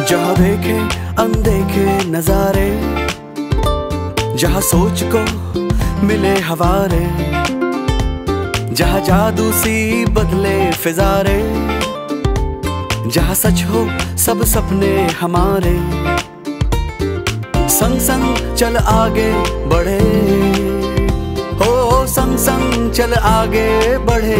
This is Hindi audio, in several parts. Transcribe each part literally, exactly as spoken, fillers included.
जहाँ देखे अनदेखे नजारे, जहाँ सोच को मिले हवारे, जहाँ जादू सी बदले फिजारे, जहाँ सच हो सब सपने हमारे। संग संग चल आगे बढ़े, हो संग संग चल आगे बढ़े।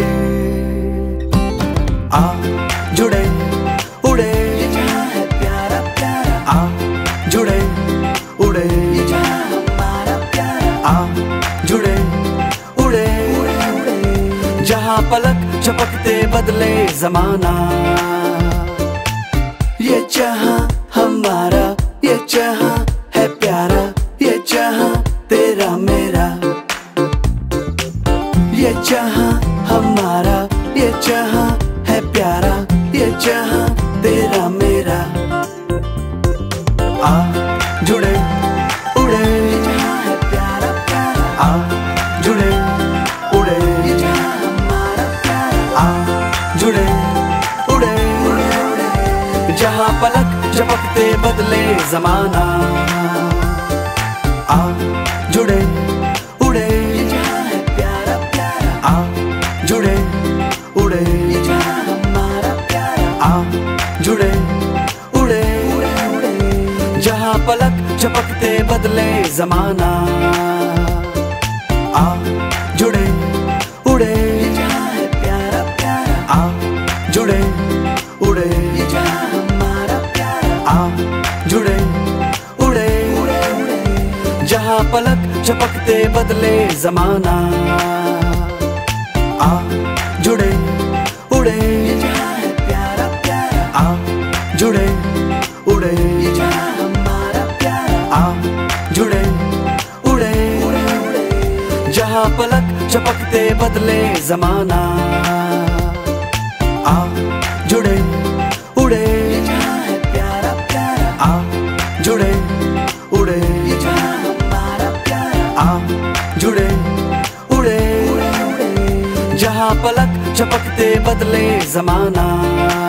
आ जुड़े उड़े, ये जहाँ है प्यारा प्यारा। आ जुड़े उड़े, ये जहाँ हमारा प्यारा। आ जुड़े उड़े, उड़े उड़े। जहाँ पलक झपकते बदले जमाना, ये जहाँ हमारा, ये जहाँ है प्यारा, ये जहाँ तेरा मेरा। ये जहाँ हमारा, ये जहाँ है प्यारा, ये जहाँ तेरा मेरा। आ जुड़े उड़े, ये जहाँ है प्यारा प्यारा। आ जुड़े उड़े, ये जहाँ हमारा प्यारा। आ जुड़े उड़े, उड़े उड़े। जहाँ पलक झपकते बदले जमाना, आ जुड़े उड़े, ये जहाँ है प्यारा प्यारा। आ जुड़े उड़े, ये जहाँ हमारा प्यारा। आ जुड़े उड़े, उड़े उड़े। जहाँ पलक झपकते बदले जमाना, आ जुड़े उड़े, ये जहाँ है प्यारा प्यारा। आ जुड़े उड़े, ये जहाँ हमारा प्यारा। आ जुड़े उड़े, उड़े उड़े। जहाँ पलक झपकते बदले जमाना, आ जुड़े उड़े, ये जहाँ है प्यारा प्यारा। आ जुड़े उड़े, ये जहाँ हमारा प्यारा। आ जुड़े उड़े, उड़े उड़े। जहाँ पलक झपकते बदले जमाना, आ जुड़े उड़े, ये जहाँ है प्यारा प्यारा। आ जुड़े उड़े, ये जहाँ हमारा प्यारा। आ जुड़े उड़े, उड़े उड़े। जहाँ पलक झपकते बदले जमाना।